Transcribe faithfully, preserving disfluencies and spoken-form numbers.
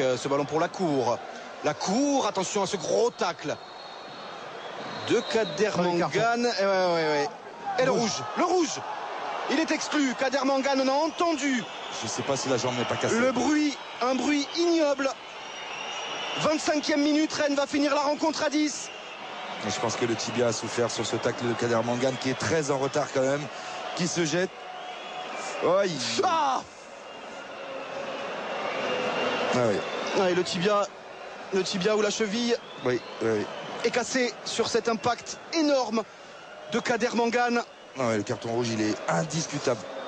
Euh, ce ballon pour la cour. La cour, attention à ce gros tacle de Kader Mangane. Et, ouais, ouais, ouais. Et le rouge, le rouge. Il est exclu. Kader Mangane, on a entendu. Je ne sais pas si la jambe n'est pas cassée. Le bruit, un bruit ignoble. vingt-cinquième minute, Rennes va finir la rencontre à dix. Et je pense que le tibia a souffert sur ce tacle de Kader Mangane qui est très en retard quand même, qui se jette. Oh, il... Ah, ah oui. ouais, le tibia, le tibia ou la cheville Oui, oui, oui. est cassé sur cet impact énorme de Kader Mangane. Ah ouais, le carton rouge, il est indiscutable.